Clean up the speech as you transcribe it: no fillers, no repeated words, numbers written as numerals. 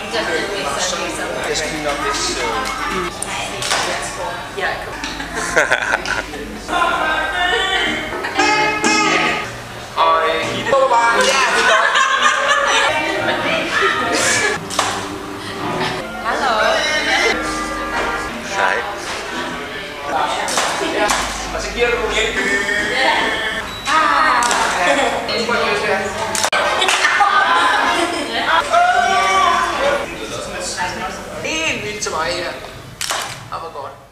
definitely send me somewhere. Let's clean up this. Yeah, cool. Hello. Đấy. En lille til mig her. Og hvor godt.